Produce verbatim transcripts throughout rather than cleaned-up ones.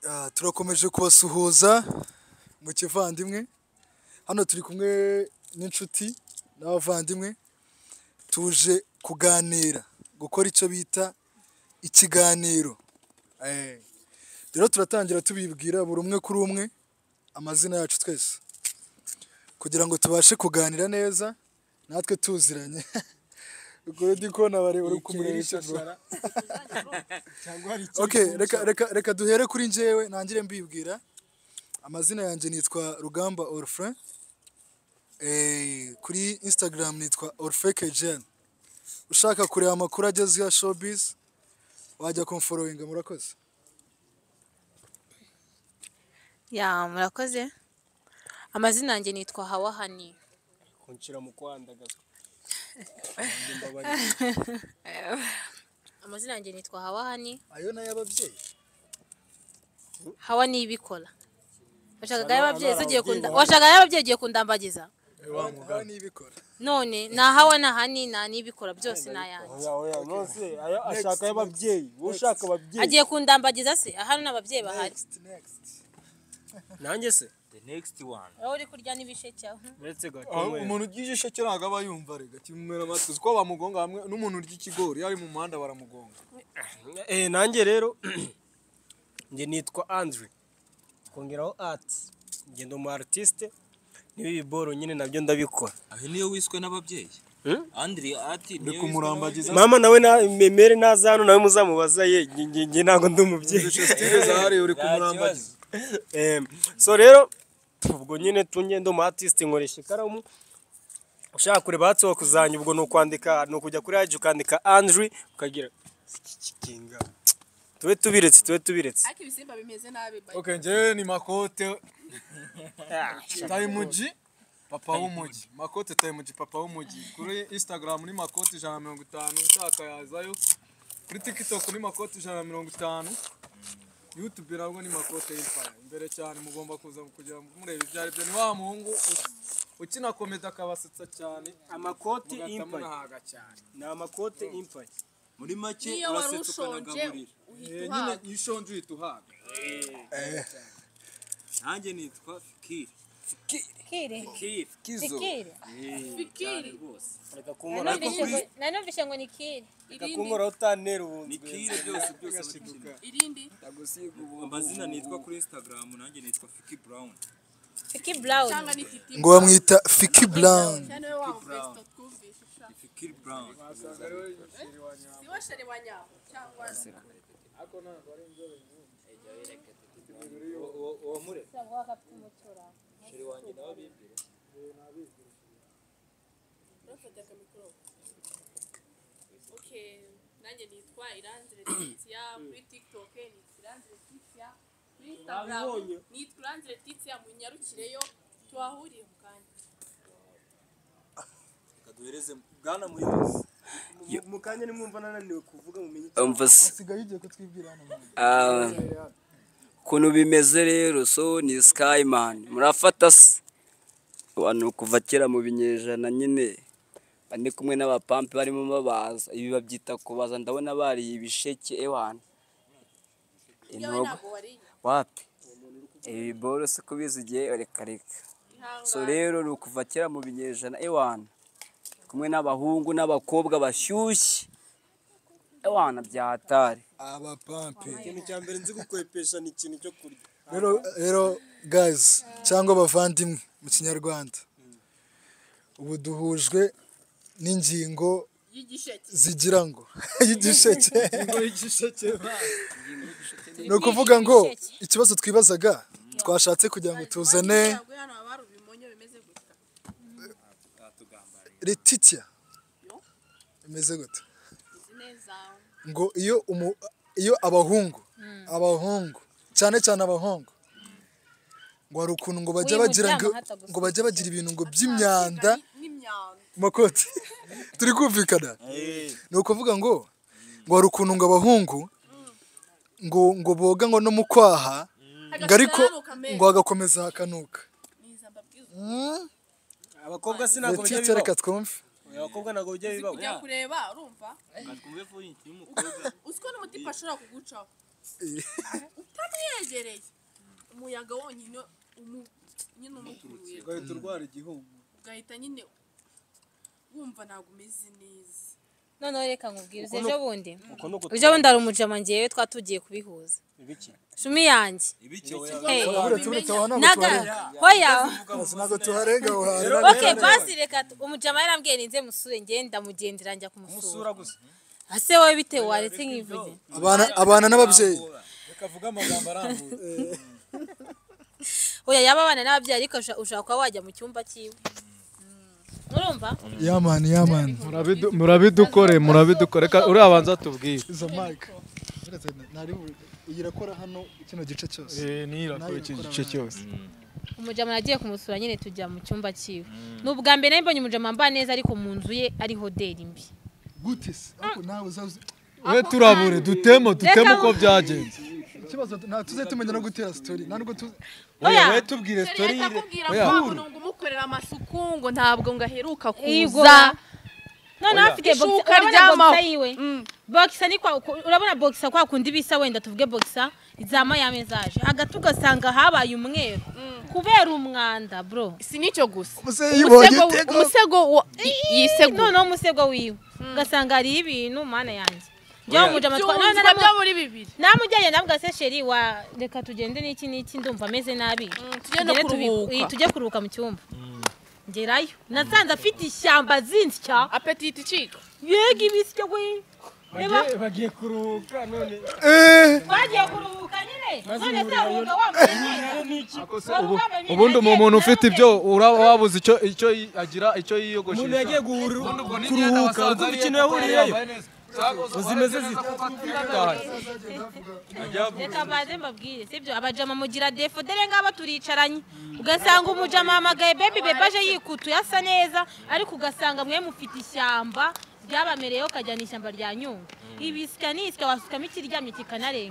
Ah, turakomeje kubasuhuza mu kivandimwe. Hano turi kumwe n'inshuti n'abavandimwe tuje kuganira, gukora icyo bita ikiganiro. Eh, rero turatangira tubibwira buri umwe kuri umwe amazina yacu twese kugira ngo tubashe kuganira neza natwe tuziranye. Ubwo ndi kubona bari uri kumureba icyo bro. Okay, reka reka reka duhere kuri njyewe nangire mbibwira. Amazina yanjye nitwa Rugamba Orphelin. Eh, kuri Instagram nitwa orphelin. Ushaka kureba amakuru agezweho ya showbiz wajya kumfollowinga. Murakoze. Ya murakoze. Amazina yanjye nitwa Hawa Hani. Kunshira mu kwandagaza. Amazina yanjye nitwa Hawa Hani. Ayo na y'ababyeyi. Hawa ni ibikora. Washakaga y'ababyeyi tugiye kunda. Washakaga y'ababyeyi giye kundambagiza. Hawa ni ibikora. None na Hawa na Hani na nibikora byose nayanjye. Oya oya nose ayo ashaka y'ababyeyi, ushaka ababyeyi. Agiye kundambagiza se ahari n'ababyeyi bahari. Next, next. Nanjye se The next one. Aho uri kurya n'ibisheke aho. uretse gato. Umuntu ugijishe cyo ntago aba yumva rega kimumera amatwi uko bamugonga hamwe n'umuntu urya ikigori yari mu muhanda baramugonga. Eh nanjye rero nge nitwa Andre. Kongeraho art. Nge ndo mu artiste. Nibi biboro nyine nabyo ndabikora. Aho niyo wiswe n'ababyeyi. Andri ati Ndi kumurambagiza. Mama nawe na memere naza hano nawe muzamubaza ye nge ntago ndi umubyeyi. Steve Zahari uri kumurambagiza. Eh so rero ubwo nyine tungendo mu artiste nkoresha ikaramu. Ushaka kureba hatso kuzanya ubwo no kwandika no kujya kuri age ukandika Andre ukagira kikinga. Tuwe tubiretse tuwe tubiretse. Ariko ibisimba bimeze nabi bye. Okay, nje ni Makote Taimuji papa w'umugi. Makote Taimuji papa w'umugi. Kuri Instagram ni Makote ijana na mirongo itanu ushaka yazayo. Kuri TikTok ni Makote ijana na mirongo itanu. YouTube nabwo ni Makote Empire. Imbere cyane mugomba kuza kugira murebe ibyari byo. Ni wa muhungu ukina komedi akabasetsa cyane. Amakoti Mugatamuna impact. haga cyane. Ni amakote impact. muri make Iyo wari urasetsa ushonje ukanagaburira. Eh, uhita nyine uhaga. ishonje uhita uhaga. Nanjye nitwa Fikiri. Kire. Fikiri. Fikiri. Fikiri. Rwose. Reka kunkora Nanumvishe ngo ni kire. reka Irindi. kunkora utanera ubundi. Ni Kire byose byose abakina. Irindi. Amazina nitwa kuri Instagram nanjye nitwa Fiki Brown. Fiki Brown. Cyangwa ni titi. Ngo bamwita Fiki Brown. Cyane wa best twumvisha. Ni Fikiri Brown. Siwa shere wanyabo cyangwa Uwo mure. Sheri wanjye nawe bibwire. Rafata kamikro. Okay, nanjye nitwa Iranzire Titia kuri TikTok ni Iranzire Titia. Kuri Instagram ni Iranzire Titia munyarukireyo tuhahuriye mu kanya. Kaduhereze bwana muyobozi. Mu kanya nimwumva nananiwe kuvuga mumenye. umva se Asigaye igiye kutwibwira hano. ah, ukuntu bimeze rero so ni Skyman murafata se abantu kuva kera mu binyejana nyine bane kumwe n'abapampe barimo babaza ibi babyita kubaza ndabona bari ibisheke ewana Yawe intogo ntabwo wari wapi ibi boro se kubizi igihe reka reka so rero ni ukuva kera mu binyejana ewana kumwe n'abahungu n'abakobwa bashyushye ewana byahatari Abapampe. Ikintu cya mbere nzi gukwepesha ni ikintu cyo kurya. Rero rero guys cyangwa bavandimwe mu kinyarwanda. Ubu duhujwe n'ingingo y'igisheke. zigira ngo y'igisheke. Ingingo y'igisheke. No kuvuga ngo ikibazo twibazaga twashatse kugira ngo tuzane Hano abaru bimonyo bimeze gutya. Letitia. Imeze gute? Neza. Ngo iyo umu, iyo abahungu abahungu cyane cyane abahungu ngo hari ukuntu ngo bajya bagira ngo ngo bajya bagira ibintu ngo by'imyanda N'imyanda. makoti turi kumvikana ni ukuvuga ngo ngo hari ukuntu ngo abahungu ngo ngo boga ngo no mu kwaha ngo ariko ngo agakomeza hakanuka. Abakobwa sinago bijya Letitia bibaho. reka twumve. Abakobwa nago bijya bibaho. Kujya kureba urumva? Twumve point y'umukobwa. Uziko n'umutipa ashobora kugucaho. Utamwegereye ukwegereye umuyaga wonyine umu nyine umukuruye ugahita urwara igihumbi ugahita nyine wumva ntabwo umeze neza noneho reka nkubwire ejo bundi uko nuko ejo bundi hari umujama ngewe twatugiye kubihuza ibiki shumi yanjye Hey. uretse uretse aho ntabwo naga tuharenga hoya ntabwo tuharenga aho hantu okay basi reka tu- umujama yarambwiye ninze musure ngenda mugendera njya kumusura musura gusa ase wowe bitewe waretse nkivuge abana abana n'ababyeyi bakavuga amagambo arambuye oya yaba abana n'ababyeyi ariko usha- ushaka kuba wajya mu cyumba cyiwe urumva yamani yamani Murabidu- murabidukore murabidukore reka uriya banza tubwire izo mike uretse nari iyi irakora hano kino gice cyose eh nirakora iki gice cyose umujama nagiye kumusura nyine tujya mu cyumba cyiwe ni ubwa mbere nari mbonye umujama wambaye neza ariko mu nzu ye ari hoderi mbi gute se ariko nawe uzazi we turabure dutemo dutemo uko byagenze ikibazo nta tuze tumenya no gutera story ntabwo tuzi Oya. we tubwire story Leta akubwira oya. ngo ngo umukorera amasuku ngo ntabwo ngaheruka Igwa. kuza none afite Ishuka boxer urabona ry'amaho. boxer yiwe Mm. boxer ni kwa ku- urabona boxer kwa kundi bisa wenda tuvuge boxer izama ya mezaje hagati ugasanga habaye umweru kubera umwanda bro si nicyo gusa Umusego yibonye Umusego- iteko. umusego wa- i- yisegura noneho umusego wiwe ugasanga hari ibintu mana yanjye njyewe umujama twa none byumvwa byo muri bibiri namujyanye navuga se sheri wa reka tugende n'iki n'iki ndumva ameze nabi tugende Tugere tubi- kuruhuka. iyi, tujye kuruhuka mu cyumba ngerayo nasanze afite ishyamba zinsya apetite icika yega ibisya we reba bagiye kuruhuka none eh twagiye kuruhuka nyine none se uruhuka wambaye Ubu- ubundi mu muntu ufite ibyo uraba wabuze icyo icyo yi- agira icyo yiyogoshesha umuntu yagiye guhuru- kuruhuka urumva ikintu yahuriyeyo uzimeze zitahanye reka mbaze mbabwire sibyo abajama mugira defo dore ngaba turicaranye ugasanga umujama hamagaye baby bebe aje yikutuye asa neza ariko ugasanga mwe mufite ishyamba ryabamereyeho ukajyana ishyamba rya nyungwe ibisya n'isya wasukamo ikiryamye kikanarenga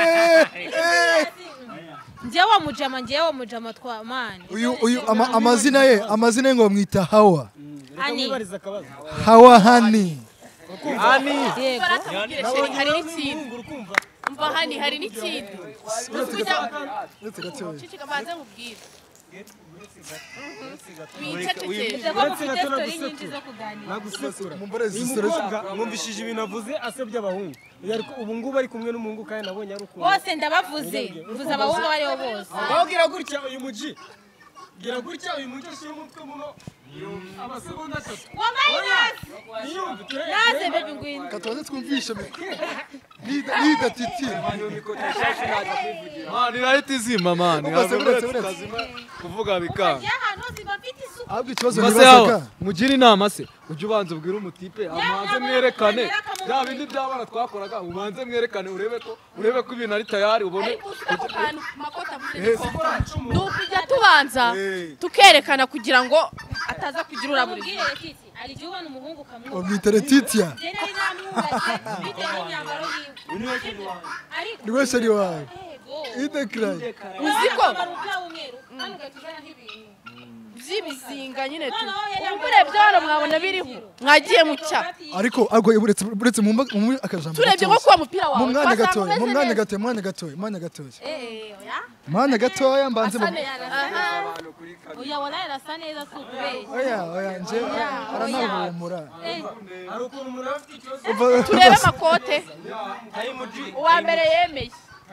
njyewe wa mujama njyewe wa mujama twa mani uyu uyu ama- amazina ye amazina ye ngo bamwita hawa hani bariza akabazo hawa hani yego baratubwire sheri hari n'ikindi umva hani hari n'ikindi uretse gatoya cicika banze mubwire wicecekere Ese ko mufite story nyinshi zo kuganira nagusesura mumbareze uyu story mukobwa mwumvishije ibintu avuze asebya abahungu Uyu ariko ubu ngubu ari kumwe n'umuhungu kandi nabonye ari ukuntu bose ndabavuze mvuze abahungu abo ari bo bose aho gira gutya uyu muji gira gutya uyu muji ashyira umutwe muno amasegonda atatu wambaye nasi niyumve ture naze baby ngwino katubaze twumvishe mikoro nida nida titi mani irahita izima mani Uretse, have uretse, uretse uretse. ukazima kuvuga bikanga y'ahantu ziba mfite isuku ahubwo ikibazo Mase nibazaga yawe mugire inama se ujye ubanza ubwire umutipe amanze mwerekane bya bindi by'abana twakoraga ubanze mwerekane urebe ko urebe ko ibintu ari tayari ubone ariko ushyira ako kantu ku makoti avuze ni ukujya tubanza tukerekana kugira ngo ataza kugira urabura Mubwire Letiti, hari igihe ubona umuhungu ukamwubaha bamwita Letitia njye nari namwubatse bitewe n'imyambaro yiwe ariko ni wese ari wawe yego idekiraye uzi ko wambara umupira w'umweru kandi ugahita uzanaho ibintu by'ibizinga nyine tu Noneho yari yambaye urebye hano mwabona biriho mwagiye mu cya ariko ariko uretse uretse mu mba- mu akajambo turebye nko gatoya. kuwa mupira mu wawe mwanya twasanga gatoya mu umeze mwanya neza. gatoya mu mwanya gatoya mu mwanya gatoya eh oya mwanya gatoya mbanze mu Asa neza. Aha. oya wala arasa neza si ukubeshya oya oya nje aranahumura hari ukuntu umuntu aba afite ikibazo turebe amakote uwa mbere yemeye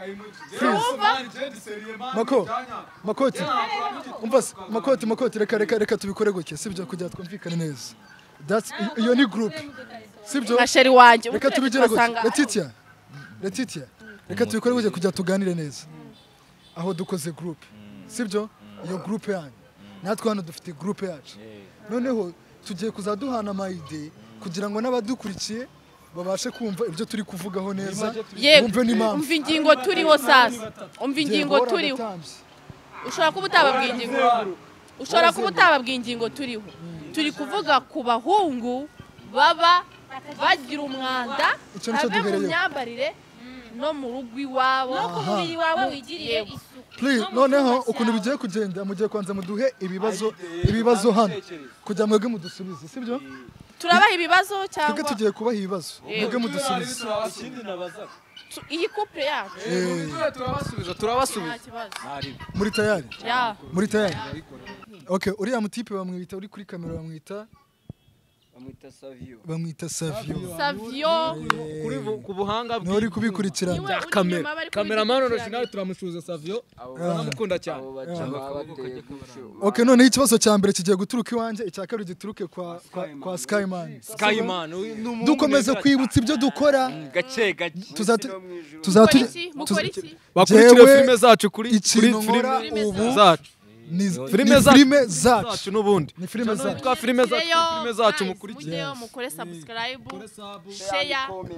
mako makoti umva se makoti makoti reka reka reka tubikore gutya sibyo kugira twumvikane neza that's iyo ni group sibyo nka sheri wanjye reka uturebye tubigire gutya twasanga Letitia Letitia reka tubikore gutya kugira tuganire neza aho dukoze group sibyo iyo group yanyu natwe hano dufite group yacu noneho tugiye kuzaduhana amayide kugira ngo n'abadukurikiye babashe kumva ibyo turi kuvugaho neza yego bumve n'impamvu umva ingingo turiho sasa umva ingingo Yego, turiho agatambye. ushobora kuba utababwiye ingingo ushobora kuba utababwiye ingingo turiho turi kuvuga ku bahungu baba bagira umwanda Icyo nicyo habe mu duhereyeho. myambarire no mu rugo iwabo no ku mubiri wawe wigiriye isuku Please, noneho ukuntu bigiye kugenda mugiye kwanza muduhe ibibazo ibibazo hano kugira mwebwe mudusubize sibyo turabaha ibibazo twebwe cyangwa tugiye kubaha ibibazo mwebwe mudusubize ikindi nabazaga tu- iyi couple yacu Eh, turabasubiza turabasubiza nta kibazo muri tayari ya muri tayari okay uriya mutipe bamwita uri kuri kamera bamwita bamwita Savio bamwita Savio Savio kuri bu- ku buhanga niwe uri kubikurikirana niwe uri kamera inyuma bari kameramani kubikurikirana. original turamusuhuza Savio turamukunda cyane abo bajama bateye gutyo okay noneho ikibazo cya mbere kigiye guturuka iwanjye icya kabiri gituruke kwa kwa, kwa Skyman Skyman uyu ni umuhungu dukomeze mwiza kwibutsa ibyo dukora gake gake tuzatu Mukora tuzatu iki? Mukora iki? bakurikire Jewe filime zacu kuri kuri ikintu nkora filime ubu zacu ni Filime ni zacu. filime zacu zacu n'ubundi ni filime zacu twa filime zacu Mugireyo, filime zacu guys, mukurikire mugireyo, mukore subscribe share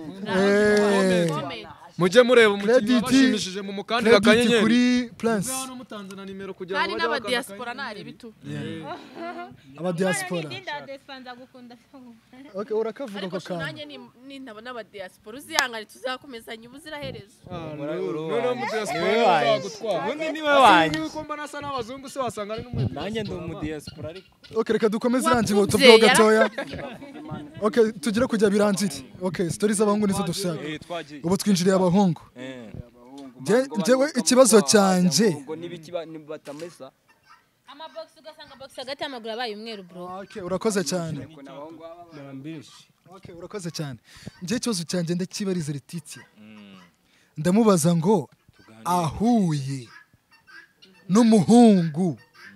Eh. comment. mujye mureba umukinnyi Credit- wabashimishije mu mukandira credit akanyenyeri kuri Prince hano mutanze na nimero kugira kandi bajye bakanda n'abadiaspora ntari bitu aba diaspora ndagukunda okay urakavuga ariko ko kantu nanjye nintaba n'abadiaspora uzihangane tuzakomezanya ubuziraherezo noneho mu diaspora Niwe wanjye. uzagutwara Ubundi niwe wanjye. nk'uko mbona asa n'abazungu se wasanga ari n'umu nanjye ndi umudiaspora ariko okay reka dukomeze irangi ngo Wapfubye, tuvuge gatoya okay tugire kujya birangire okay stories z'abahungu nizo dushaka eh twagiye ubu twinjiriye abahungu eh Nje- njyewe ikibazo cyanjye ngo nibiki batamesa amabogisi ugasanga bogisi hagati y'amaguru abaye umweru bro okay urakoze cyane ko nabahungu baba mbishi okay urakoze cyane njye ikibazo cyanjye ndakibariza Letitia ndamubaza ngo ahuye n'umuhungu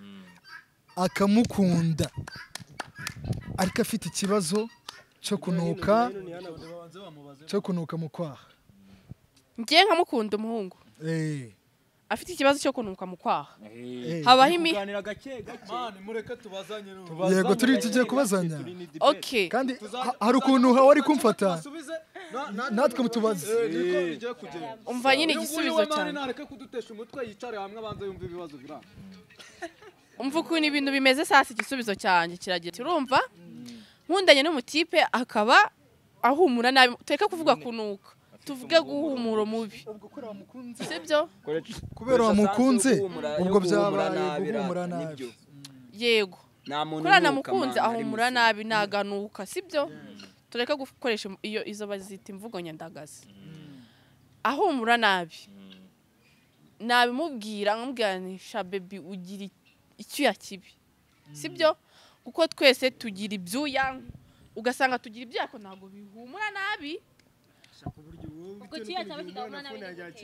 akamukunda ariko afite ikibazo cyo kunuka cyo kunuka mu kwaha ngiye nkamukunda umuhungu eh afite ikibazo cyo kunuka mu kwaha eh habaho imi kuganira gake gake mani mureke tubazanye n'ubu yego turi tugiye kubazanya okay kandi ha- hari ukuntu ha- wari kumfata basubize na- na- natwe mutubaze niko bigiye kugenda umva nyine uyu nguyu igisubizo we mani cyane nareke kudutesha umutwe yicare hamwe abanza yumva ibibazo biri aho umva ukuntu ibintu bimeze sasa igisubizo cyanjye kiragira urumva nkundanye n'umutipe akaba ahumura nabi tureke kuvuga kunuka tuvuge guhumura mubi sibyo kubera wamukunze ubwo guhumura byabaye nabi, guhumura ra- nabi nibyo. yego nta muntu kuriya unuka, namukunze man, ari ahumura muzima. nabi naganuka sibyo tureke gukoresha iyo izo bazita imvugo nyandagazi ahumura nabi nabimubwira nkamubwira nti sha baby ugira icyuya kibi sibyo kuko twese tugira ibyuya ugasanga tugira ibyuya ariko ntabwo bihumura nabi ubwo ikiya cyaba kidahumura nabi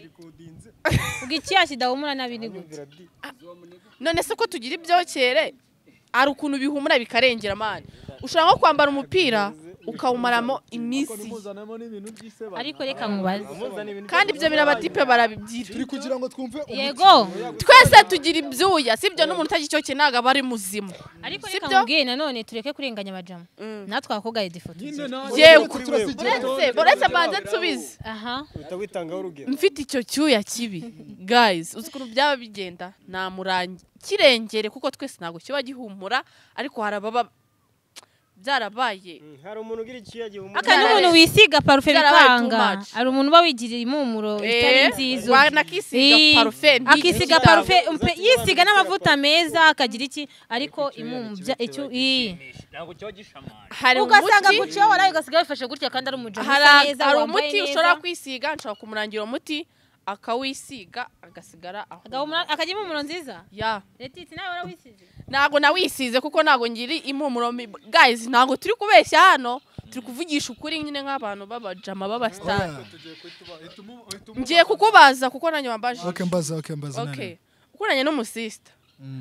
ubwo ikiya kidahumura nabi ni gute none se ko tugira ibyokere hari ukuntu bihumura bikarengera mani ushobora nko kwambara umupira ukawumaramo iminsi muzanamo n'ibintu by'iseba ariko reka nkubaze kandi ibyo birabatipe barabibyira turi kugira ngo twumve yego twese tugira ibyuya sibyo n'umuntu utagira icyo ntabwo aba ari muzima ariko reka sibyo nkubwiye nanone tureke kurenganya abajama natwe abakobwa ifoto nyine nawe yewe turasigira uretse uretse mbanze nsubize aha uhita witangaho urugero mfite icyo cyuya kibi guys uzi ukuntu byaba bigenda namurangi kirengere kuko twese ntabwo kiba gihumura ariko hari ababa byarabaye hari umuntu ugira icyuya gihumura aka n'umuntu wisiga parufe Byarabaye too bikanga much. hari umuntu uba wigirira impumuro itari nziza wanakisiga Eh, parufe akisiga parufe umpe- yisiga n'amavuta meza akagira iki ariko imumu bya icyo ii ntabwo kiba gishamara hari ugasanga umuti guciye waraye ugasiga wifashe gutya kandi ari umujama usa hari neza hari wambaye umuti neza. ushobora kwisiga nshobora kumurangira umuti akawisiga agasigara aho Agahumura- akagira impumuro nziza ya Letiti nawe warawisize ntago nawisize kuko ntago ngiri impumuro mbi guys ntago turi kubeshya hano turi kuvugisha ukuri nyine nk'abantu b'abajama b'abasitari ngiye kukubaza kuko nanjye wambaje okay mbaza okay mbaza okay ukuranye n'umusista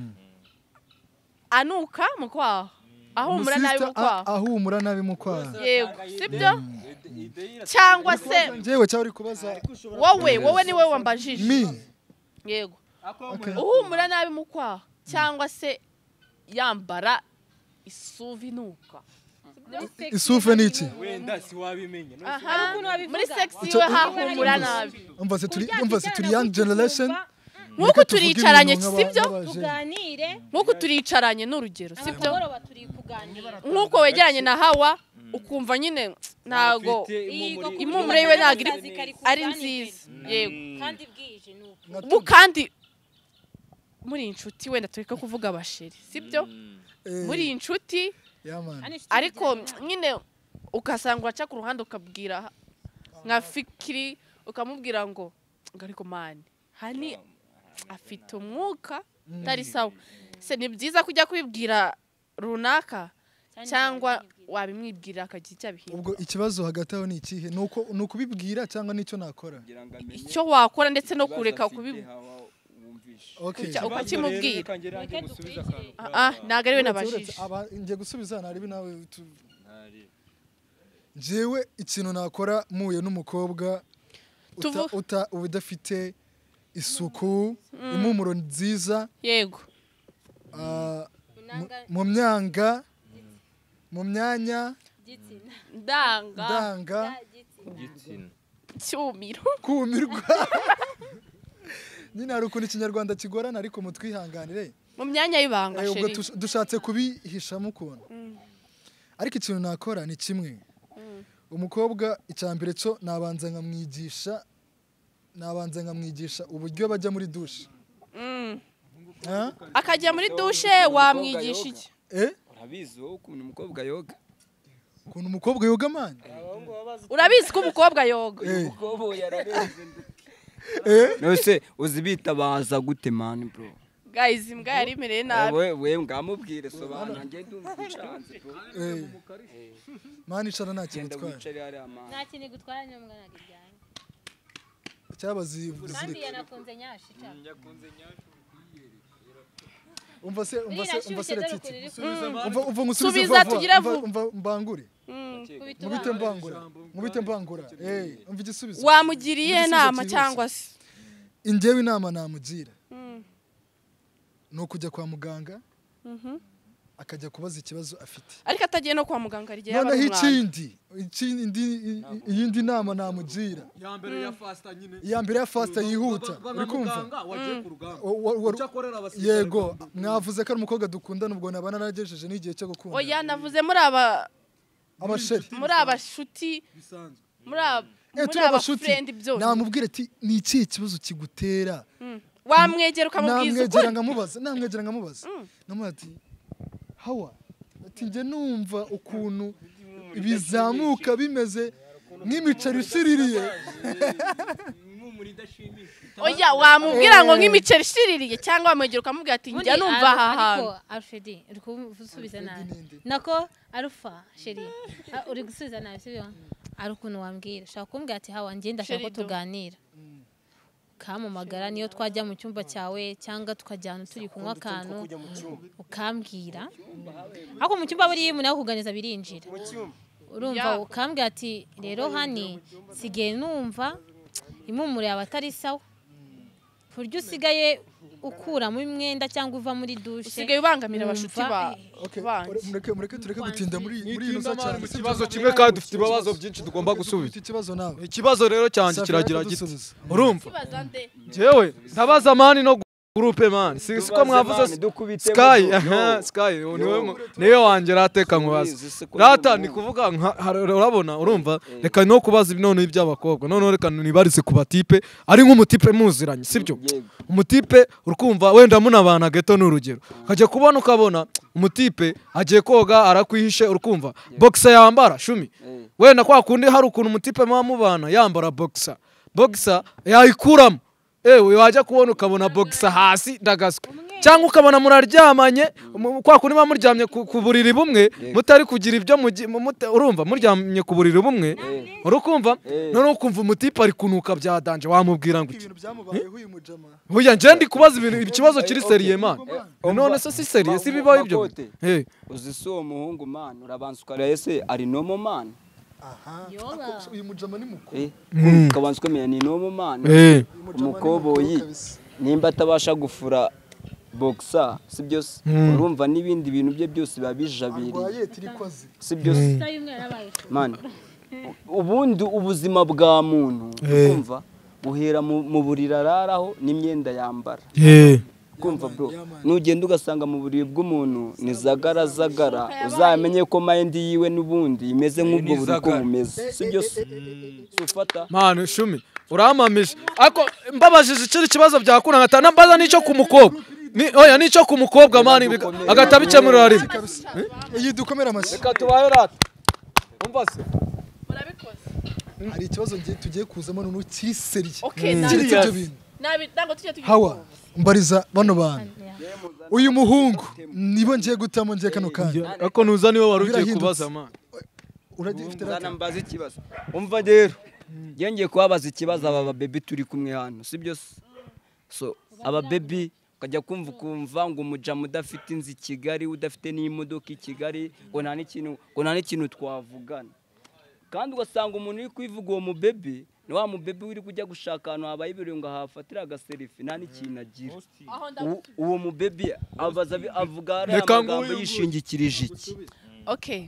anuka mu kwaha ahumura nabi mu kwaha ahumura nabi mu kwaha yego sibyo cyangwa se njyewe cyangwa uri kubaza wowe wowe niwe wambajije mi yego okay uhumura nabi mu kwaha cyangwa se yambara isuvi inuka isufe ni iki wenda si wabimenya aha ukuntu wabivuga. muri sex Icyo- iwe hahumura nabi umva se turi umva se turi young generation nk'uko turicaranye sibyo tuganire nk'uko turicaranye n'urugero sibyo kugoroba turi kuganira nk'uko wegeranye na hawa ukumva nyine ntago impumuro yiwe ntabwo iri- ari nziza yego kandi bwije nuko ubu kandi muri inshuti wenda tureka kuvuga abasheri sibyo muri inshuti yamana ariko nyine ugasanga uraca ku ruhande ukabwira nka fikiri ukamubwira ngo ngo ariko mani hani afite umwuka utari sawa se ni byiza kujya kwibwira runaka cyangwa wabimwibwira akagira icyo abihindura. ubwo ikibazo hagati aho ni ikihe nuko nukubibwira cyangwa nicyo nakora icyo wakora ndetse no kureka kubibwira okay ukakimubwira ah ntago ari we nabajije ngiye gusubiza nari nawe jewe ikintu nakora muye n'umukobwa uta ubudafite isuku impumuro nziza yego mu myanga mu myanya ndanga ndanga cyumiro kumirwa nyine hari ukuntu ikinyarwanda kigorana ariko mutwihanganire mu myanya y'ibanga ubwo dushatse kubihishamo ukuntu ariko ikintu nakora ni kimwe umukobwa icyambere cyo nabanza nkamwigisha nabanza nkamwigisha uburyo bajya muri dushe akajya muri dushe wamwigisha iki eh urabizi wowe ukuntu umukobwa yoga ukuntu umukobwa yoga mani urabizi ko umukobwa yoga umukobwa yararenze eh nose uzibitabaza gute mani bro guys imbwa yari imereye nabi we we ngamubwire sobanura nge ndumva ichanze bro eh mani icara nta kintu twara nta kintu gutwara niyo mwana gijyanye cyabazi kandi yanakunze nyashi cyane yakunze nyashi umva se umva se umva se retiti umva umva ngusubiza tugira vuba umva mbangure mubite mbangura mubite mbangura eh umva igisubizo wamugiriye nama cyangwa se indewe inama namugira no kujya kwa muganga akajya kubaza ikibazo afite ariko atagiye no kwa muganga rigiye yaba none ikindi ikindi iyindi nama namugira ya mbere ya fasta nyine ya mbere ya fasta yihuta uri kumva wagiye ku rugamba yego mwavuze ko ari umukobwa dukundana ubwo nabana naragejeje n'igihe cyo gukunda oya navuze muri aba abasheri muri abashuti bisanzwe muri aba eh muri abashuti namubwire ati ni iki kibazo kigutera wamwegera ukamubwiza namwegera ngamubaza namwegera ngamubaza namubaza ati hawa ati nge numva ukuntu bizamuka bimeze nk'imiceri ishiririye oya wamubwira ngo nk'imiceri ishiririye cyangwa wamwegera ukamubwira ati njya numva aha hantu Alfredi uri gusubiza nabi nako Alpha sheri uri gusubiza nabi sibyo ari ukuntu wambwira shaka kumbwira ati hawa nge ndashaka ko tuganira ukamumagara niyo twajya mu cyumba cyawe cyangwa tukajyana turi kunywa akantu ukambwira ariko mu cyumba buri umuntu yakuganiza birinjira urumva ukambwira ati rero hani sigaye numva impumuro yawe atari sawa buryo usigaye ukura muri mwenda cyangwa uva muri dushe usigaye ubangamira abashuti ba mureke mureke tureke gutinda muri muri ino cyane ikibazo kimwe kandi dufite ibibazo byinshi tugomba gusubiza ikibazo nawe ikibazo rero cyanjye kiragira giti urumva jewe ndabaza mani no groupe man siko mwavuze Sky Sky niwe niwe wanje rateka nkwaza rata ni kuvuga urabona urumva reka no kubaza none iby'abakobwa none reka nibarise ku batipe ari nk'umutipe muziranye sibyo umutipe urukumva wenda munabana geto n'urugero kaje kubona ukabona umutipe agiye koga arakwihishe urukumva boxer yambara shumi wenda kwa kundi hari ukuntu umutipe mubana yambara boxer boxer yayikuramo ewe wajya kubona ukabona boxer hasi ndagaswe cyangwa ukabona muraryamanye kwa kundi muryamye ku buriri bumwe mutari kugira ibyo urumva muryamye ku buriri bumwe urukumva none ukumva umutipe ari kunuka bya danje wamubwira ngo iki huya nje ndi kubaza ibintu ikibazo kiri seriye man none se si seriye si bibaho ibyo eh uzi so muhungu man urabanza ukareba ese ari nomo man aha uyu mujama ni mukuru eh kabanza kumenya ni nomo man eh umukoboyi nimba atabasha gufura boxer si byose urumva n'ibindi bintu bye byose babijabiri si byose man ubundi ubuzima bwa muntu kumva buhera mu burira raraho n'imyenda yambara eh kumva bro nugenda ugasanga mu buriri bw'umuntu ni zagara zagara uzamenye ko mind yiwe n'ubundi imeze nk'ubwo buri ko bumeze si byose sufata man shumi uramamisha ako mbabajije ikiri kibazo byakuna ngatana mbaza nico ku mukobwa ni oya nico ku mukobwa man agatabikemurira rimwe iyi dukomera amashyi reka tubaye rata umva se murabikoze hari ikibazo ngiye tugiye kuzamo none kiri seriye Okay, kiri nabi- ibyo bintu nabi ntabwo tujya tugira hawa mbariza bano bantu uyu muhungu nibo ngiye gutamo ngiye kano kanya ariko nuza niwe wari ugiye Birahindutse. kubaza man uragifite Zana mbaza ikibazo umva rero njye ngiye kubabaza ikibazo aba babebi turi kumwe hano sibyo se so aba baby ukajya kumva ukumva ngo umujama udafite inzu i Kigali udafite n'imodoka i Kigali ngo nta n'ikintu ngo nta n'ikintu twavugana kandi ugasanga umuntu uri kwivuga uwo mubebi ni wa mubebi uri kujya gushaka ahantu habaye ibirori ngo ahafatire agaserifi nta n'ikintu agira U- uwo mubebi abaza abi- avuga ariya Reka magambo nguyu yishingikirije iki okay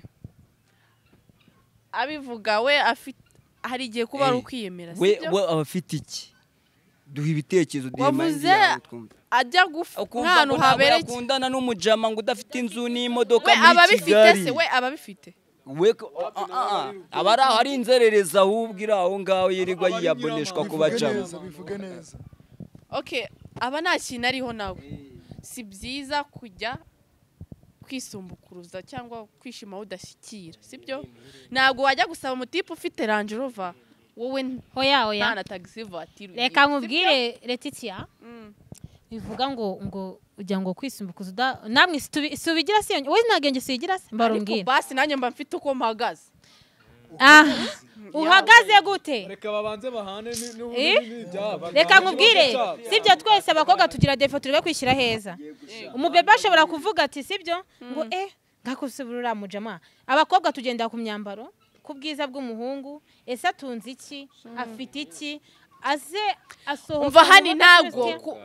abivuga we afite hari igihe kuba ari Eh, ukwiyemera we sibyo we aba afite iki duha ibitekerezo duhe wavuze mayindi yawe twumve ajya gufa ukumva nk'ahantu ngo ntabwo habereye yakundana n'umujama ngo udafite inzu n'imodoka we aba muri bifite Kigali se we aba bifite we ko- ah, ah, ah. aba ari aho ari inzererezi ahubwo iri aho ngaho yirirwa yiyaboneshwa ku bivuge bajama neza bivuge neza okay aba nta kintu ariho nawe si byiza kujya kwisumbukuruza cyangwa kwishima aho udashyikira sibyo ntabwo wajya gusaba umutipe ufite Range Rover wowe hoya hoya nta na taxi voiture reka nkubwire Letitia Mm. bivuga ngo ngo ujya ngo kwisumbukuza uda namwe situbi- subigira se wowe nta genge subigira se ariko mbarumbwira basi nanjye mba mfite uko mpagaze ah uhagaze gute reka babanze bahane Eh? reka nkubwire sibyo twese abakobwa tugira defo turi kwishyira heza umubebe ashobora kuvuga ati sibyo ngo eh ngakusubura mujama abakobwa tugendera ku myambaro ku bwiza bw'umuhungu ese atunze iki afite iki aze asohoka umva mu hani modoka ntabwo afite- ku-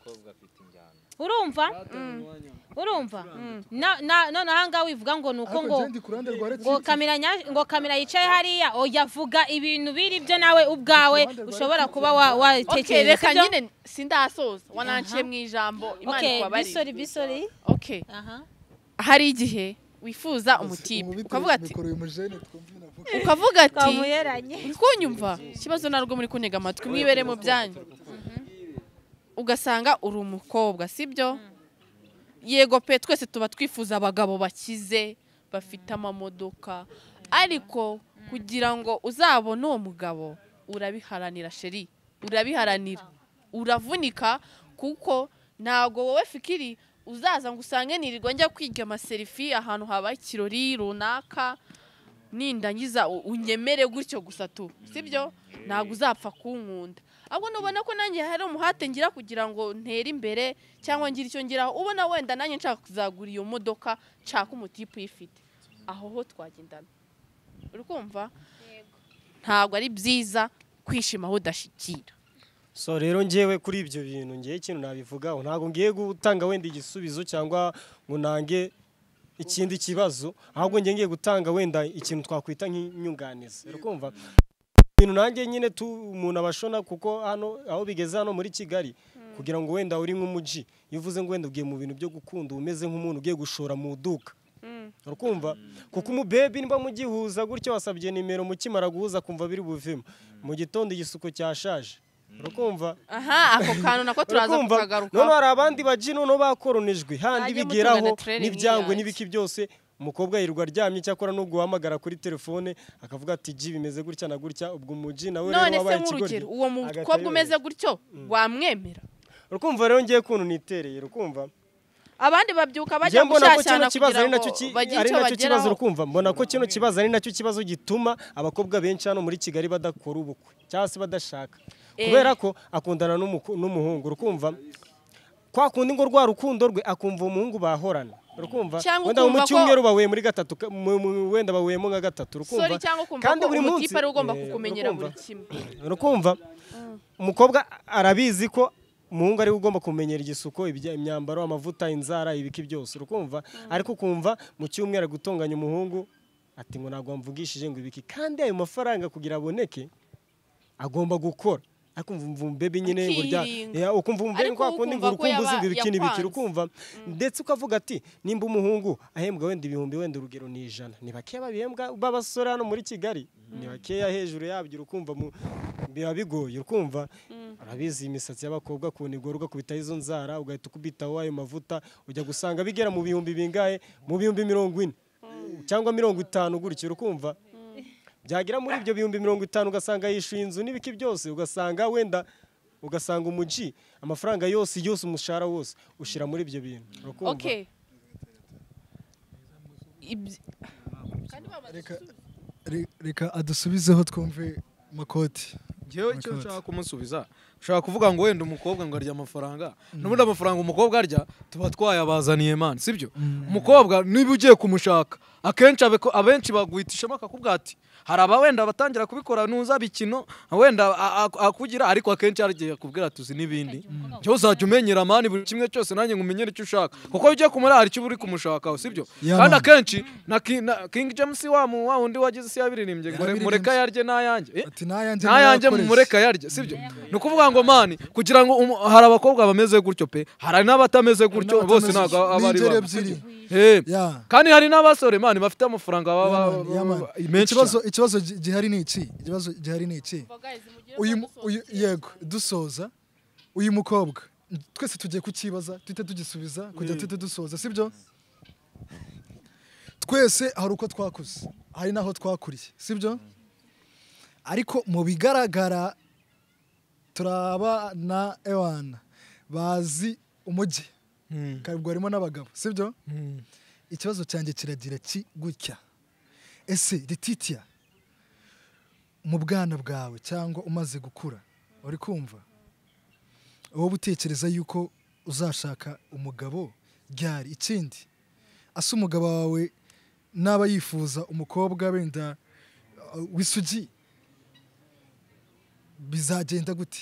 urumva urumva Na- na- none ahangaha wivuga ngo ni uko ariko ngo njye ndi ku ruhande rwa ngo Letitia kamera nya- ngo kamera yicaye hariya oya vuga ibintu biri byo nawe ubwawe ushobora kuba wa- okay watekereza reka sibyo? nyine sindasoza wananciye mu ijambo imana okay ikwabarire bisori bisori okay aha hari igihe wifuza umutipe umubitire ukavuga ati mikoro uyu mujene twumve navuga ukavuga ati twamuheranye uri kunyumva ikibazo narwo muri kuntega amatwi mwibere mu byanyu ugasanga uri umukobwa sibyo yego pe twese tuba twifuza abagabo bakize bafite amamodoka ariko kugira ngo uzabone uwo mugabo urabiharanira sheri urabiharanira uravunika kuko ntabwo wowe fikiri uzaza ngo usange nirirwa njya kwiga amaserifi ahantu habaye ikirori runaka nindangiza u- unyemere gutyo gusa tu sibyo ntabwo uzapfa kunkunda ahubwo nubona ko nanjye hari umuhate ngira kugira ngo ntere imbere cyangwa ngire icyo ngiraho ubona wenda nanjye nshaka kuzagura iyo modoka nshaka umutipe uyifite aho ho twagendana uri kumva ntabwo ari byiza kwishima aho udashyikira so rero ngewe kuri ibyo bintu ngewe ikintu nabivugaho ntabwo ngiye gutanga wenda igisubizo cyangwa ngo nange ikindi kibazo ahubwo ngiye ngiye gutanga wenda ikintu twakwita nk'inyunganizi urakumva ibintu nanjye nyine tu umuntu abashona kuko hano aho bigeze hano muri Kigali kugira ngo wenda uri nk'umuji iyo uvuze ngo wenda ugiye mu bintu byo gukunda umeze nk'umuntu ugiye gushora mu duka urakumva kuko umubebi niba mugihuza gutyo wasabye nimero mukimara guhuza kumva biri buvemo mu gitondo igisuko cyashaje urakumva aha ako kantu nako turaza urakumva kukagaruka none hari abandi baji noneho bakoronejwe handi Bajye bigeraho mutugana training n'ibyangwe yanjye. n'ibiki byose umukobwa yirirwa aryamye cyakora no guhamagara kuri telefone akavuga ati ji bimeze gutya na gutya ubwo umuji nawe rero none se wabaye nk'urugero ikigoryi uwo mukobwa umeze gutyo wamwemera urakumva rero ngiye kuntu nitereye urakumva abandi babyuka njye bajya mbona ko kino gushyashyana kibazo kugira ari nacyo ngo ki- bagire ari icyo nacyo kibazo bageraho urukumva mbona ko kino kibazo ari nacyo kibazo gituma abakobwa benshi hano muri Kigali badakora ubukwe cyangwa se badashaka Eh. kubera ko akundana n'umuku- n'umuhungu urukumva kwa kundi ngo rwa rukundo rwe akumva umuhungu bahorana urukumva Cyangwa wenda mu ukumva ko- cyumweru bahuye muri gatatu ka- mu- mu- wenda bahuyemo nka gatatu urukumva sori cyangwa ukumva kandi ko buri munsi umutipe ari we ugomba Eh, kukumenyera urukumva? buri kimwe urukumva umukobwa arabizi ko umuhungu ari we ugomba kumenyera igisuko ibya- imyambaro amavuta inzara ibiki byose urukumva ariko ukumva mu cyumweru ari gutunganya umuhungu ati ngo ntabwo wamvugishije ngo ibiki kandi ayo mafaranga kugira aboneke agomba gukora ariko umva umubebe nyine ngo rya Akiringa. ya, ukumva umubebe Ariko kwa kundi ngo ukumva ko urukumva uzi yaba- ngo ibiki n'ibiki yakwanze. urukumva ndetse ukavuga ati nimba umuhungu ahembwa wenda ibihumbi wenda urugero ni ijana ni bakeya babihembwa b'abasore hano muri Kigali ni bakeya hejuru yabyo urukumva mu- biba bigoye urukumva urabizi imisatsi y'abakobwa ukuntu igorwa kubitaho izo nzara ugahita ukubitaho ayo mavuta ujya gusanga bigera mu bihumbi bingahe mu bihumbi mirongo ine cyangwa mirongo itanu gutyo urukumva byagera muri ibyo bihumbi mirongo itanu ugasanga yishyuye inzu n'ibiki byose ugasanga wenda ugasanga umuji amafaranga yose yose umushahara wose ushyira muri ibyo bintu urakumva okay reka reka adusubizeho twumve Makoti. Jewe icyo nshaka kumusubiza ushaka kuvuga ngo wenda umukobwa ngo arya amafaranga n'ubundi amafaranga umukobwa arya tuba twayabazaniye man sibyo umukobwa niba ugiye kumushaka akenshi abenshi baguhitishamo akakubwira ati hari aba wenda batangira kubikora nuza bikino wenda akugira ariko akenshi aragiye kubwira tuzi n'ibindi cyo uzajya umenyera mani buri kimwe cyose nanjye ngumenyere icyo ushaka kuko ujye kumara hari icyo uri kumushaka sibyo kandi akenshi na King James wa mu wa undi wagize isi yabiririmbye ngo mureka yarye nayanjye ati nayanjye nayanjye mureka yarye sibyo no kuvuga ngo mani kugira ngo hari abakobwa bameze gutyo pe hari n'abatameze gutyo bose ntago abari eh kandi hari n'abasore mani bafite amafaranga baba menshi ikibazo gihari ni iki ikibazo gihari ni iki uyu yego dusoza uyu mukobwa twese tugiye kukibaza twite tugisubiza kujya twite dusoza sibyo twese hari uko twakuze hari naho twakuriye sibyo ariko mu bigaragara turabana ewana bazi umujyi kabwo harimo n'abagabo sibyo ikibazo cyanjye kiragira ki gutya ese Letitia mu bwana bwawe cyangwa umaze gukura uri kumva wowe utekereza yuko uzashaka umugabo ryari ikindi asa umugabo wawe naba yifuza umukobwa wenda w'isugi bizagenda gute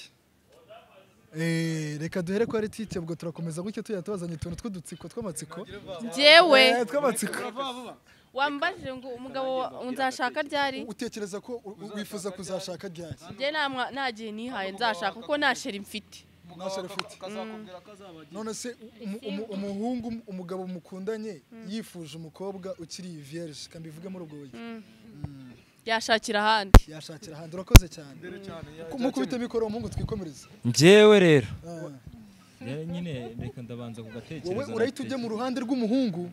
eh reka duhere ko Letitia ubwo turakomeza gutyo tuya tubazanye tuntu tw'udutsiko tw'amatsiko jewe tw'amatsiko wambajije ngo umugabo nzashaka ryari utekereza ko wifuza kuzashaka ryari je namwa nagiye nihaye nzashaka kuko nashera imfite nashera imfite none se umuhungu umugabo mukundanye yifuje umukobwa ukiri vierge kandi bivuge muri ubwo buryo yashakira ahandi yashakira ahandi urakoze cyane mukubita mikoro umuhungu twikomereza njyewe rero nyine reka ndabanza kugatekereza wowe urahita ujye mu ruhande rw'umuhungu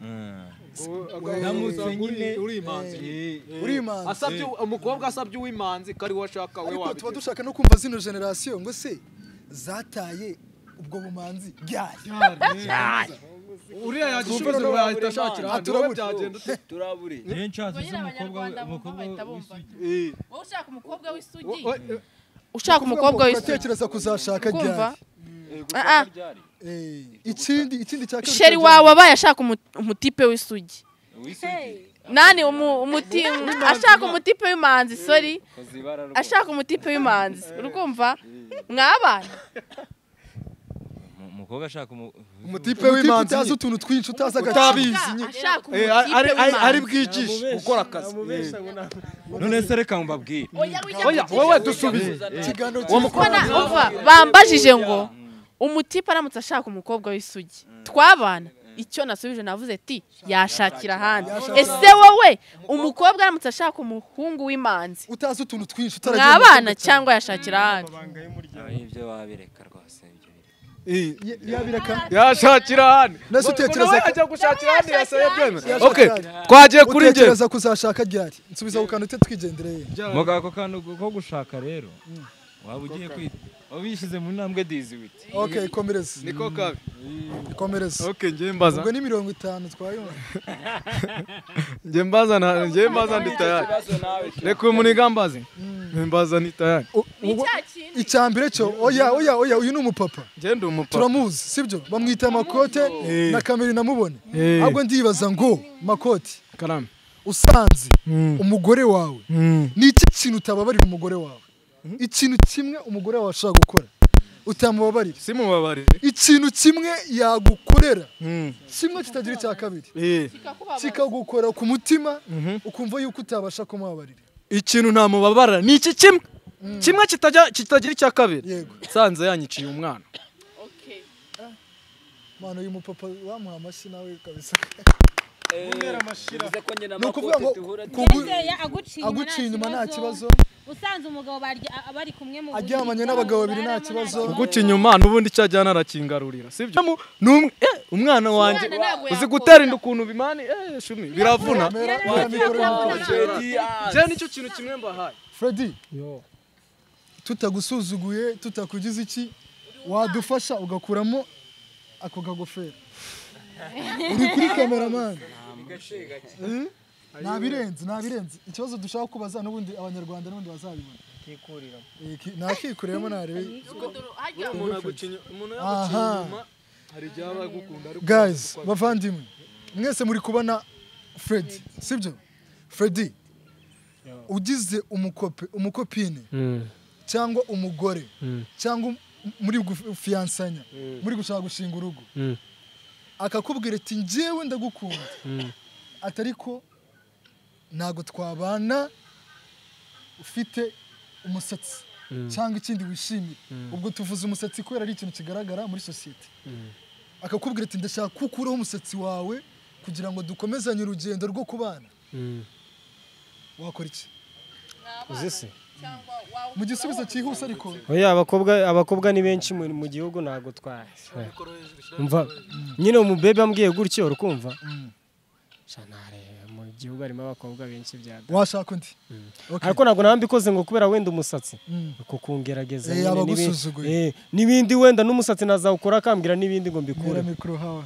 namutse nyine uri imanzi uri imanzi asabye umukobwa asabye uw'imanzi kari washaka we wabi tuba dushaka no kumva zino generation ngo se zataye ubwo bumanzi ryari uriya yagisubiza ngo yahita ashakira ahandi wowe byagenda turaburi njye nshatse umukobwa umukobwa w'isugi wowe ushaka umukobwa w'isugi ushaka umukobwa w'isugi utekereza kuzashaka ryari ah eh ikindi ikindi cyaka sheri wawe abaye ashaka umutipe w'isugi nani umuti ashaka umutipe w'imanzi sorry ashaka umutipe w'imanzi urukumva mwabana umukobwa ashaka umutipe w'imanzi utazi utuntu twinshi utazi agatabizi ari ari bwigisha gukora akazi none se reka mbabwire oya wowe dusubize ikiganiro cy'umukobwa bambajije ngo umutipe aramutse ashaka umukobwa w'isugi twabana icyo nasubije navuze ati yashakira ahandi ese wowe umukobwa aramutse ashaka umuhungu w'imanzi utazi utuntu twinshi utaragiye mwabana cyangwa yashakira ahandi ibyo wabireka rwose eh yabireka yashakira ahandi nase utekereza ajya gushakira ahandi yasaye byemera okay twagiye kuri nge utekereza kuzashaka ryari nsubiza ukanu ute twigendereye muga ako kantu ko gushaka rero waba ugiye kwita wabishyize mu ntambwe dizi witi okay komereza niko kabi komereza okay ngiye mbaza ubwo ni mirongo itanu twayona ngiye mbaza na ngiye mbaza ndi tayari reka umuniga mbaze mbaza ni tayari icyambere cyo oya oya oya uyu ni umupapa ngiye ndi umupapa turamuzi sibyo bamwita Makote na kamera namubone ahubwo ndibaza ngo Makote karame usanze umugore wawe ni iki kintu utababarira umugore wawe ikintu kimwe umugore wawe ashaka gukora utamubabarira simubabarire ikintu kimwe yagukorera kimwe kitagira icya kabiri kikagukora ku mutima ukumva yuko utabasha kumubabarira ikintu ntamubabarira ni iki kimwe kimwe kitajya kitagira icya kabiri yego sanze yanyiciye umwana okay mano uyu mupapa wamuha amashyi nawe kabisa ni ukuvuga ngo aguciye inyuma nta kibazo usanze umugabo bari kumwe mu aryamanye n'abagabo babiri nta kibazo guca inyuma n'ubundi cyajyana arakingarurira sibyo numwe umwana wanjye uzi gutera inda ukuntu bimani eh shumi biravuna je nicyo kintu kimwe mbahaye Freddy tutagusuzuguye tutakugize iki wadufasha ugakuramo ako kagofero uri kuri cameraman nabirenze nabirenze ikibazo dushaka kubaza n'ubundi abanyarwanda n'ubundi bazabibona kikurira nakikuremo narebe umuntu agucinya umuntu yagucinya hari jaba gukunda ariko guys bavandimwe mwese muri kubona Freddy sibyo Freddy ugize umukope umukopine cyangwa umugore cyangwa muri fiansanya muri gushaka gushinga urugo akakubwira ati njyewe ndagukunda atariko nago twabana ufite umusatsi cyangwa ikindi wishimira ubwo tuvuze umusatsi kubera ari ikintu kigaragara muri society akakubwira ati ndashaka kukuraho umusatsi wawe kugira ngo dukomezanye urugendo rwo kubana wakora iki uzise mu gisubizo cyihuse ariko oya abakobwa abakobwa ni benshi mu gihugu nago twaye umva nyine umubebe ambwiye gutyo urukumva shanare mu gihugu harimo abakobwa benshi byada washaka undi ariko nago nambikoze ngo kubera wenda umusatsi kukungerageza eh nibindi wenda n'umusatsi nazawukora akambwira nibindi ngo mbikure mikro hawa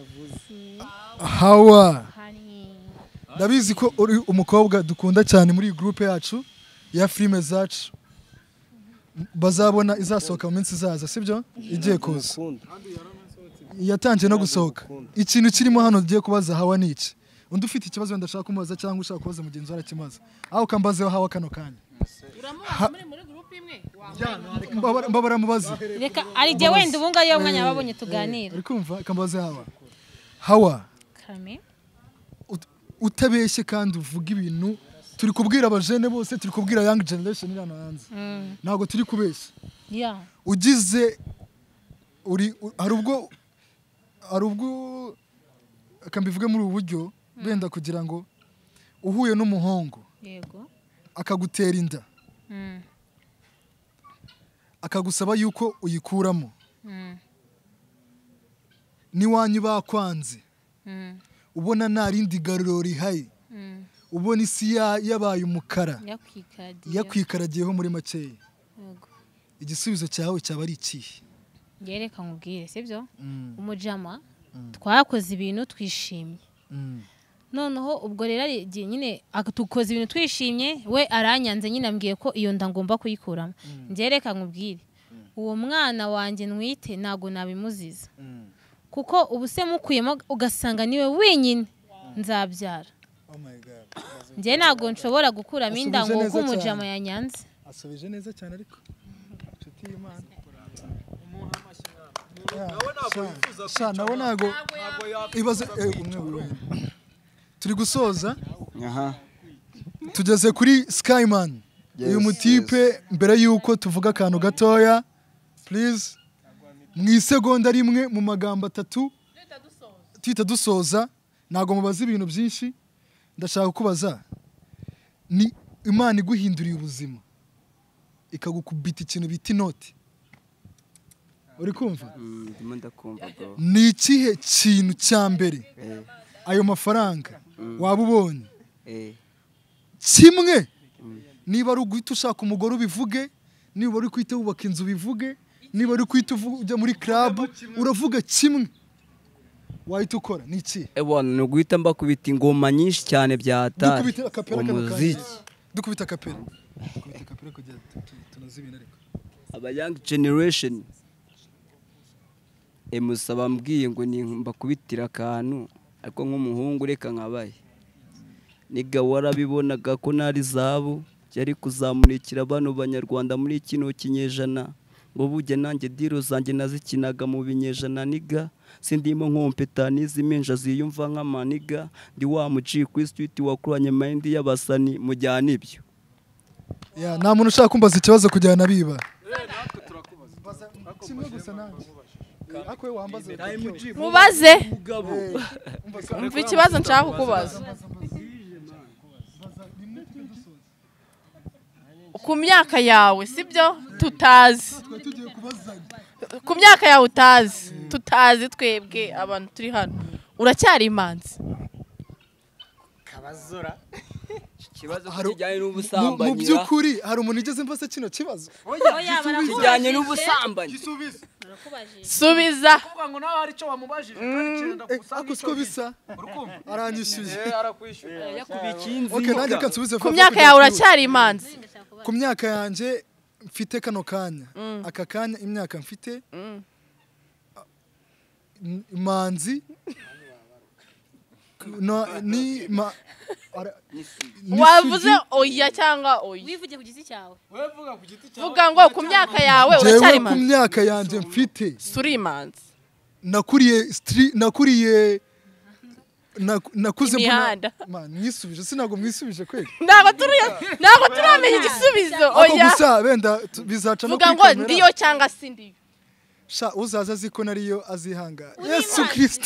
hawa ndabizi ko uri umukobwa dukunda cyane muri groupe yacu ya filime zacu bazabona izasohoka mu minsi zaza sibyo igiye kuza yatangiye no gusohoka ikintu kirimo hano giye kubaza hawa niki undi ufite ikibazo ndashaka kumubaza cyangwa ushaka kubaza mugenzi wawe arakimaza aho kambazeho hawa kano kanya uramubaza muri muri groupe imwe mbabara mubaze reka ari je wenda ubunga yo mwanya babonye tuganira uri kumva kambaze hawa hawa kame utabeshye kandi uvuga ibintu turi kubwira abajene bose turi kubwira young generation iri hano hanze ntago turi kubeshya yeah ugize uri hari ubwo hari ubwo akambivuge muri ubu buryo benda kugira ngo uhuye n'umuhongo yego akagutera inda akagusaba yuko uyikuramo ni wanyu bakwanze ubona narindi garuro rihaye ubona isi yabaye umukara yakwikaragiyeho muri makeya igisubizo cyawe cyaba ari ikihe yereka nkubwire sibyo umujama twakoze ibintu twishimye noneho ubwo rero ari nyine tukoze ibintu twishimye we aranyanze nyine ambwiye ko iyo nda ngomba kuyikuramo ngereka nkubwire uwo mwana wanjye nwite nago nabimuziza kuko ubu se mukuyemo ugasanga niwe wenyine nzabyara njye nago nshobora gukuramo inda nk'uko umujama yanyanze asubije neza cyane ariko inshuti y'Imana sha nawe nago ibaze umwe wiwe turi gusoza aha tugeze kuri Skyman uyu mutipe mbere yuko tuvuga akantu gatoya please mu isegonda rimwe mu magambo atatu twita dusoza nago mubaza ibintu byinshi ndashaka kubaza ni Imana iguhinduriye ubuzima ikagukubita ikintu bita inoti uri kumva ndimo ndakumva bro ni ikihe kintu cya mbere ayo mafaranga waba ubonye kimwe niba ari uguhita ushaka umugore ubivuge niba uri kwita wubaka inzu bivuge niba uri kwita ujya muri club uravuga kimwe wahita ukora ni iki ebona no guhita mbakubita ingoma nyinshi cyane bya atari dukubita akapera umuziki dukubita akapera dukubita akapera kugira tunoze ibintu ariko aba young generation emusaba mbwiye ngo ni mbakubitira akantu ariko nk'umuhungu reka nkabaye niga warabibonaga ko nari zabo yari kuzamurikira bano banyarwanda muri kino kinyejana ngo bujye nanjye diro zanjye nazikinaga mu binyejana niga sindimo nkompeta n'izimenja ziyumva nk'amaniga ndi wa muci kuri street wakuranye mind y'abasani mujyana ibyo ya nta muntu ushaka kumbaza ikibazo kujyana biba kimwe gusa nanjye Akwe wambaza. mubaze Mugabo. umva ikibazo nshaka kukubaza ku myaka yawe sibyo tutazi Tugiye kubazanya. ku myaka yawe utazi tutazi twebwe abantu turi hano uracyari imanzi kabazura Ikibazo Hari- kijyanye Mu n'ubusambanyi. by'ukuri hari umuntu ugeze mvase kino kibazo. oya Kijyanye n'ubusambanyi. barakubajije subiza kuvuga ngo nawe hari icyo wamubajije kandi kirenda Eh, ako siko bisa. Aranyishyuye. arakwishyuye Yakubikinzi. Okay, nanjye kansubize ku myaka yawe uracyari imanzi Ku myaka yanjye mfite kano kanya. Aka kanya imyaka mfite n- imanzi no ni ma ara- ni wavuze sugi. oya cyangwa oya wivuge ku giti cyawe vuga ngo ku myaka yawe Jewe uracyari ku imanzi myaka yanjye mfite suri imanzi nakuriye stri- nakuriye nak- nakuze mbona Imihanda. Man, mwisubije sinago mwisubije kweli ntabwo turi ntabwo turamenya igisubizo ako oya gusa benda tu- bizaca no vuga kuri ngo kamera. ndiyo cyangwa si ndiyo Sha uzaza azi ko nariyo azihangana Yesu Kristo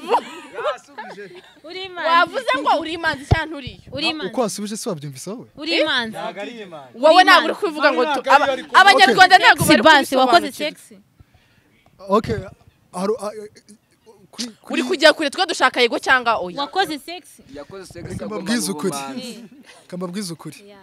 uri imanzi wavuze ngo uri imanzi cyangwa nturiyo uri imanzi uko wasubije se wabyumvise wowe uri imanzi wowe ntabwo uri kubivuga ngo tu- aba- abanyarwanda ntabwo bari basi wakoze kubisobanukirwa sexy okay haru a- kuri uri kuri kujya kure twe dushaka yego cyangwa oya wakoze sexy Yakoze sex Reka agomba mbabwize ukuri. ubumanzi. kambabwiza ukuri yeah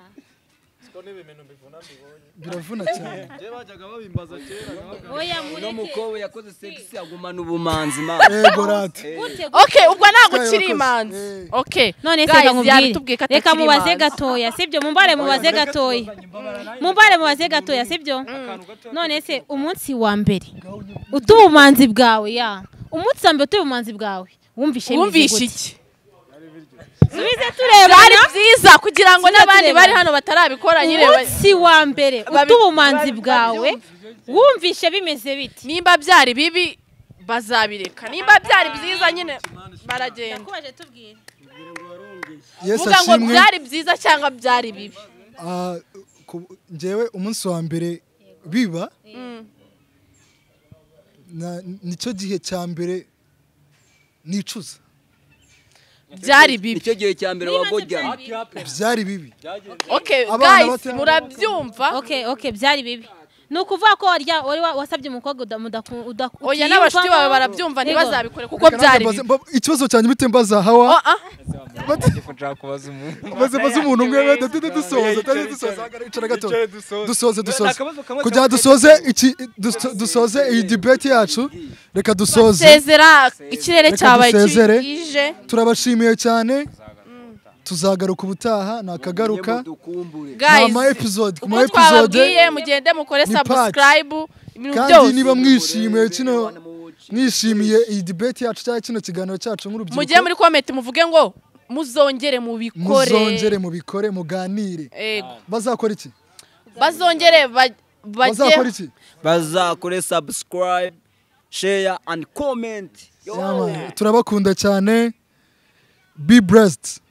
biravuna cyane je bajyaga babimbaza kera oya Uno mureke mukobwa yakoze sex agumana ubumanzi ma. ego rate gute okay ubwo ntabwo Sky ukiri wakoze. imanzi Eh. okay none se Guys, kamubwire yabitubwiye ko reka atakiri mubaze imanzi. gatoya sibyo mumbare mubaze gatoya mumbare mubaze gatoya sibyo none se umunsi wa mbere utubumanzi bwawe ya umunsi wa mbere utubumanzi bwawe wumvishe bimeze wumvishe gute? iki subize tureba byari byiza kugira ngo Subize n'abandi tureba. bari hano batarabikora nyine ba- umunsi wa mbere Babi- utubumanzi bwawe wumvishe bimeze biti nimba byari bibi bazabireka nimba byari byiza nyine baragenda ndakubaje tubwire Yesu vuga ngo ashimwe byari byiza cyangwa byari bibi Ah, ku- njyewe umunsi wa mbere biba na- nicyo gihe cya mbere nicuza byari bibi Nicyo gihe cya mbere wagojyana. byari bibi okay Abana guys bato- murabyumva okay okay byari bibi ni ukuvuga ko warya wari wa- wasabye umukobwa uda- mudaku- uda- oya utiyumvamo. n'abashuti bawe barabyumva Yego. ntibazabikore kuko byari Mbaze- bibi mba- ikibazo cyanjye bite mbaza hawa Oh, ah. nshaka kubaza umuntu maze maze umuntu umwe wenda tujye dusoza tujye dusoza icara gato dusoze dusoze kugira ngo dusoze iki duso- dusoze iyi debate yacu reka dusoze sezera ikirere Reka cyabaye dusezere. kije turabashimiye cyane tuzagaruka ubutaha nakagaruka Dukumbure. ni guys ama episode ku ma uko episode twababwiye mugende mukore ni patch. subscribe ibintu kandi byose niba mwishimiye kino mwishimiye iyi debate yacu cyangwa kino kiganiro cyacu mugiye nk'urubyiruko muri comment muvuge ngo muzongere mubikore muzongere mubikore muganire Ego. bazakora iki bazongere ba- bazakora bajye iki Bazakore subscribe, share and comment. Yo. Yeah, man. turabakunda cyane be blessed